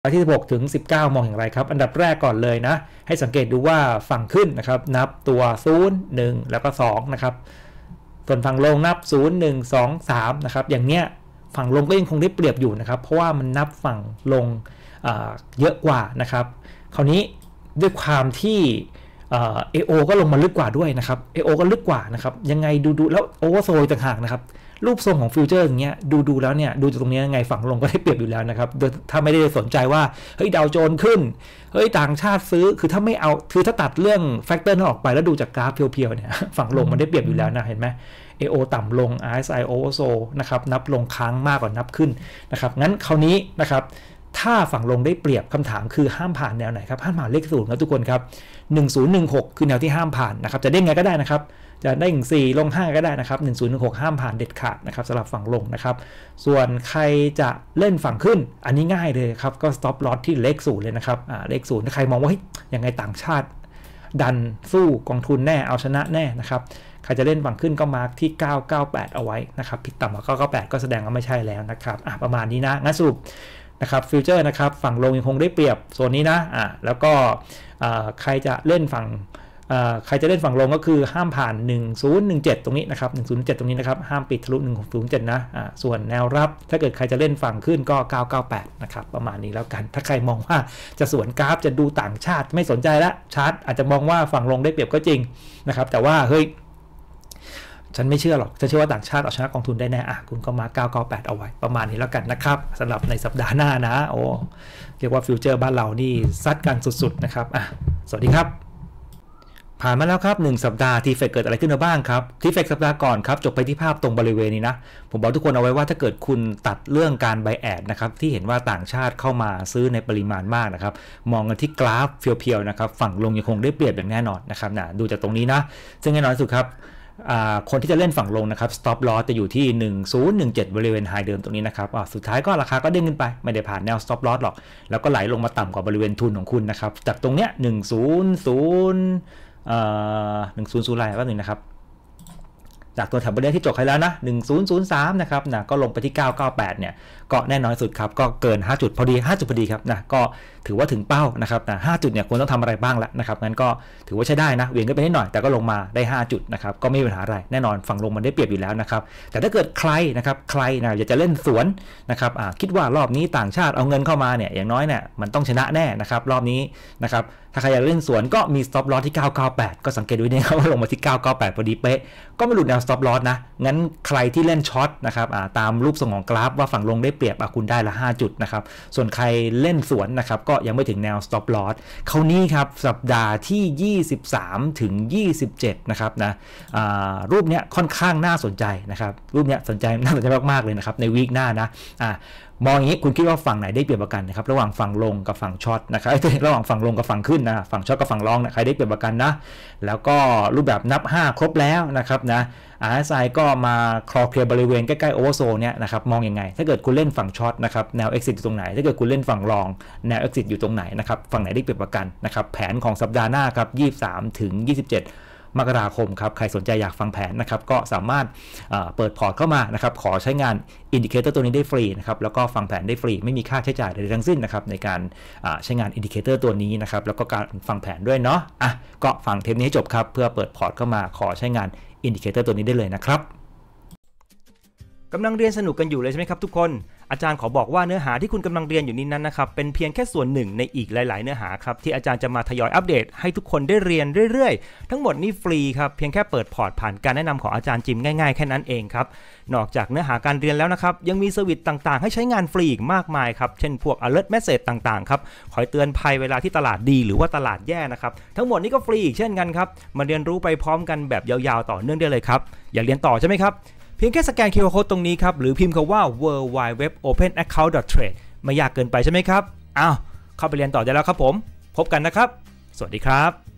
ที่16ถึง19มองอย่างไรครับอันดับแรกก่อนเลยนะให้สังเกตดูว่าฝั่งขึ้นนะครับนับตัว0 1แล้วก็2นะครับส่วนฝั่งลงนับ0 1 2 3นะครับอย่างเงี้ยฝั่งลงก็ยังคงได้เปรียบอยู่นะครับเพราะว่ามันนับฝั่งลงเยอะกว่านะครับคราวนี้ด้วยความที่AO ก็ลงมาลึกกว่าด้วยนะครับ AO ก็ลึกกว่านะครับยังไงดูแล้วโอเวอร์โซลต่างหากนะครับรูปทรงของฟิวเจอร์อย่างเงี้ยดูแล้วเนี่ยดูจากตรงนี้ยังไงฝั่งลงก็ได้เปรียบอยู่แล้วนะครับโดยถ้าไม่ได้สนใจว่าเฮ้ยดาวโจนส์ขึ้นเฮ้ยต่างชาติซื้อคือถ้าไม่เอาคือถ้าตัดเรื่องแฟกเตอร์นั้นออกไปแล้วดูจากกราฟเพียวๆเนี่ยฝั่งลงมันได้เปรียบอยู่แล้วนะเห็นไหม AO ต่ำลง RSI oversold นะครับนับลงค้างมากกว่านับขึ้นนะครับงั้นคราวนี้นะครับถ้าฝั่งลงได้เปรียบคำถามคือห้ามผ่านแนวไหนครับห้ามผ่านเลข0นะทุกคนครับ1016คือแนวที่ห้ามผ่านนะครับจะได้ไงก็ได้นะครับจะได้4ลง5ก็ได้นะครับ1016ห้ามผ่านเด็ดขาดนะครับสำหรับฝั่งลงนะครับส่วนใครจะเล่นฝั่งขึ้นอันนี้ง่ายเลยครับก็ stop loss ที่เลข0เลยนะครับเลข0ถ้าใครมองว่ายังไงต่างชาติดันสู้กองทุนแน่เอาชนะแน่นะครับใครจะเล่นฝั่งขึ้นก็มาร์กที่998เอาไว้นะครับผิดต่ำกว่า998ก็แสดงว่าไม่ใช่แล้วนะครับประมาณนี้นะงั้นสรุปนะครับฟิวเจอร์นะครับฝั่งลงยังคงได้เปรียบโซนนี้นะแล้วก็ใครจะเล่นฝั่งลงก็คือห้ามผ่าน1017ตรงนี้นะครับ1017ตรงนี้นะครับห้ามปิดทะลุ1017นะส่วนแนวรับถ้าเกิดใครจะเล่นฝั่งขึ้นก็998นะครับประมาณนี้แล้วกันถ้าใครมองว่าจะสวนกราฟจะดูต่างชาติไม่สนใจละชาร์ตอาจจะมองว่าฝั่งลงได้เปรียบก็จริงนะครับแต่ว่าเฮ้ยฉันไม่เชื่อหรอกจะเชื่อว่าต่างชาติเอาชนะกองทุนได้แน่คุณก็มา998เอาไว้ประมาณนี้แล้วกันนะครับสำหรับในสัปดาห์หน้านะโอ้เรียกว่าฟิวเจอร์บ้านเรานี่ซัดกันสุดๆนะครับสวัสดีครับผ่านมาแล้วครับ1สัปดาห์ทีเฟกเกิดอะไรขึ้นมาบ้างครับทีเฟกสัปดาห์ก่อนครับจบไปที่ภาพตรงบริเวณนี้นะผมบอกทุกคนเอาไว้ว่าถ้าเกิดคุณตัดเรื่องการไบแอดนะครับที่เห็นว่าต่างชาติเข้ามาซื้อในปริมาณมากนะครับมองกันที่กราฟเพียวๆนะครับฝั่งลงยังคงได้เปรียบอย่างแน่นอนนะครับดูจากตรงนี้นะซึ่งแน่นอนสุดครับคนที่จะเล่นฝั่งลงนะครับ stop loss จะอยู่ที่1017บริเวณไฮเดิมตรงนี้นะครับสุดท้ายก็ราคาก็เด้งขึ้นไปไม่ได้ผ่านแนว stop loss หรอกแล้วก็ไหลลงมาต่ำกว่าบริเวณทุนของคุณนะครับจากตรงเนี้ย100อะไรแป๊บนึงนะครับจากตัวแถบบริเวณที่จบไปแล้วนะ1003นะครับก็ลงไปที่998เนี่ยก็แน่นอนสุดครับก็เกิน5จุดพอดี5จุดพอดีครับก็ถือว่าถึงเป้านะครับ5จุดเนี่ยควรต้องทำอะไรบ้างละนะครับงั้นก็ถือว่าใช้ได้นะเวียนขึ้นไปนิดหน่อยแต่ก็ลงมาได้5จุดนะครับก็ไม่มีปัญหาอะไรแน่นอนฝั่งลงมันได้เปรียบอยู่แล้วนะครับแต่ถ้าเกิดใครนะครับอยากจะเล่นสวนนะครับคิดว่ารอบนี้ต่างชาติเอาเงินเข้ามาเนี่ยอย่างน้อยเนี่ยมันต้องชนะแน่นะครับรอบนี้นะครับถ้าใครอยากเล่นสวนก็มี stop loss ที่998ก็สังเกตดูเนี่ยครับว่าลงมาที่998พอดีเป๊ะก็ไม่หลุดแนว stop loss นะงั้นใครที่เล่นช็อตนะครับตามรูปทรงของกราฟว่าฝั่งลงได้เปรียบคุณได้ละ5จุดนะครับส่วนใครเล่นสวนนะครับก็ยังไม่ถึงแนว stop loss คราวนี้ครับสัปดาห์ที่23ถึง27นะครับรูปเนี้ยค่อนข้างน่าสนใจนะครับรูปเนี้ยน่าสนใจมากๆเลยนะครับในวีคหน้านะมองอย่างนี้คุณคิดว่าฝั่งไหนได้เปรียบกันนะครับระหว่างฝั่งลงกับฝั่งช็อตนะครับระหว่างฝั่งลงกับฝั่งขึ้นนะฝั่งช็อตกับฝั่งลองใครได้เปรียบกันนะแล้วก็รูปแบบนับ5ครบแล้วนะครับRSI ก็มาคลอเคลียร์บริเวณใกล้ๆโอเวอร์โซลเนี่ยนะครับมองยังไงถ้าเกิดคุณเล่นฝั่งช็อตนะครับแนว exit อยู่ตรงไหนถ้าเกิดคุณเล่นฝั่งลองแนว exit อยู่ตรงไหนนะครับฝั่งไหนได้เปรียบกันนะครับแผนของสัปดาห์หน้าครับ23ถึง27มกราคมครับใครสนใจอยากฟังแผนนะครับก็สามารถเปิดพอร์ตเข้ามานะครับขอใช้งานอินดิเคเตอร์ตัวนี้ได้ฟรีนะครับแล้วก็ฟังแผนได้ฟรีไม่มีค่าใช้จ่ายใดๆทั้งสิ้นนะครับในการใช้งานอินดิเคเตอร์ตัวนี้นะครับแล้วก็การฟังแผนด้วยเนาะก็ฟังเทปนี้ให้จบครับเพื่อเปิดพอร์ตเข้ามาขอใช้งานอินดิเคเตอร์ตัวนี้ได้เลยนะครับกำลังเรียนสนุกกันอยู่เลยใช่ไหมครับทุกคนอาจารย์ขอบอกว่าเนื้อหาที่คุณกำลังเรียนอยู่นี้นั้นนะครับเป็นเพียงแค่ส่วนหนึ่งในอีกหลายๆเนื้อหาครับที่อาจารย์จะมาทยอยอัปเดตให้ทุกคนได้เรียนเรื่อยๆทั้งหมดนี้ฟรีครับเพียงแค่เปิดพอร์ตผ่านการแนะนำของอาจารย์จิมง่ายๆแค่นั้นเองครับนอกจากเนื้อหาการเรียนแล้วนะครับยังมีเซอร์วิสต่างๆให้ใช้งานฟรีอีกมากมายครับเช่นพวก alert message ต่างๆครับคอยเตือนภัยเวลาที่ตลาดดีหรือว่าตลาดแย่นะครับทั้งหมดนี้ก็ฟรีอีกเช่นกันครับมาเรียนรู้ไปพร้อมกันแบบยาวๆต่อเนื่องได้เลยครับอยากเรียนต่อใช่ไหมครับเพียงแค่สแกน QR Code ตรงนี้ครับหรือพิมพ์คำว่า worldwideweb.openaccount.trade ไม่ยากเกินไปใช่ไหมครับเข้าไปเรียนต่อได้แล้วครับผมพบกันนะครับสวัสดีครับ